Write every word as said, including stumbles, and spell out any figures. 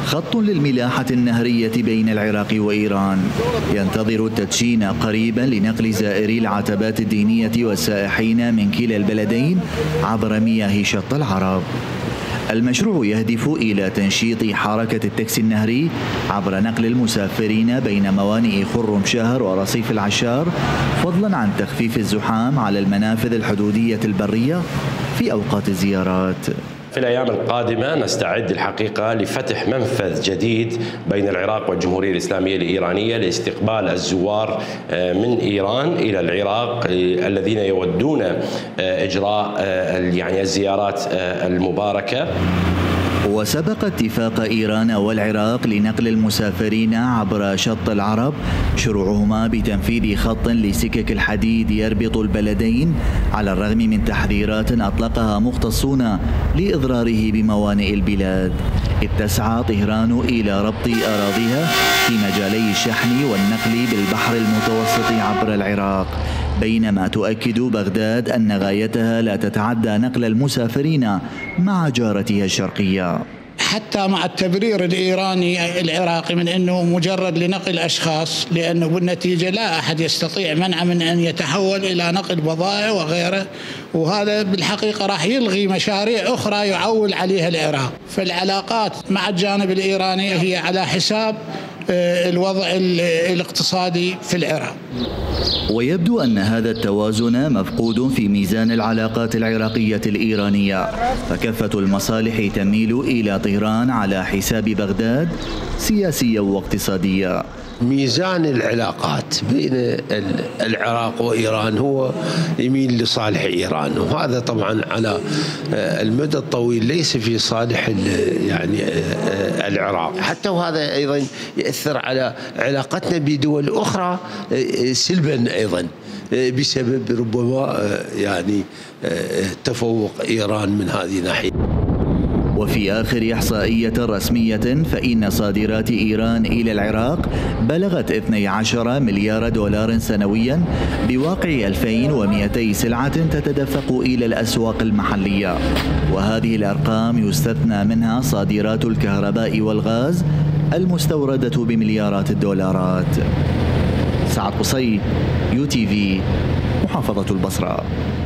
خط للملاحة النهرية بين العراق وإيران ينتظر التدشين قريبا لنقل زائري العتبات الدينية والسائحين من كلا البلدين عبر مياه شط العرب. المشروع يهدف إلى تنشيط حركة التاكسي النهري عبر نقل المسافرين بين موانئ خرم شهر ورصيف العشار، فضلا عن تخفيف الزحام على المنافذ الحدودية البرية في أوقات الزيارات. في الأيام القادمة نستعد الحقيقة لفتح منفذ جديد بين العراق والجمهورية الإسلامية الإيرانية لاستقبال الزوار من إيران إلى العراق الذين يودون إجراء يعني الزيارات المباركة. وسبق اتفاق إيران والعراق لنقل المسافرين عبر شط العرب شروعهما بتنفيذ خط لسكك الحديد يربط البلدين، على الرغم من تحذيرات أطلقها مختصون لإضراره بموانئ البلاد، إذ تسعى طهران إلى ربط أراضيها في مجالي الشحن والنقل بالبحر المتوسط عبر العراق، بينما تؤكد بغداد أن غايتها لا تتعدى نقل المسافرين مع جارتها الشرقية. حتى مع التبرير الإيراني العراقي من أنه مجرد لنقل أشخاص، لأنه بالنتيجة لا أحد يستطيع منع من أن يتحول إلى نقل بضائع وغيره، وهذا بالحقيقة راح يلغي مشاريع أخرى يعول عليها العراق. فالعلاقات مع الجانب الإيراني هي على حساب الوضع الاقتصادي في العراق. ويبدو أن هذا التوازن مفقود في ميزان العلاقات العراقية الإيرانية، فكافة المصالح تميل إلى طهران على حساب بغداد سياسيا واقتصاديا. ميزان العلاقات بين العراق وإيران هو يميل لصالح إيران، وهذا طبعا على المدى الطويل ليس في صالح يعني العراق، حتى وهذا أيضا يأثر على علاقتنا بدول أخرى سلبا أيضا بسبب ربما يعني تفوق إيران من هذه الناحية. وفي آخر إحصائية رسمية فإن صادرات إيران إلى العراق بلغت اثني عشر مليار دولار سنويا، بواقع ألفين ومئتي سلعة تتدفق إلى الأسواق المحلية، وهذه الأرقام يستثنى منها صادرات الكهرباء والغاز المستوردة بمليارات الدولارات. سعد قصي، يو تي في، محافظة البصرة.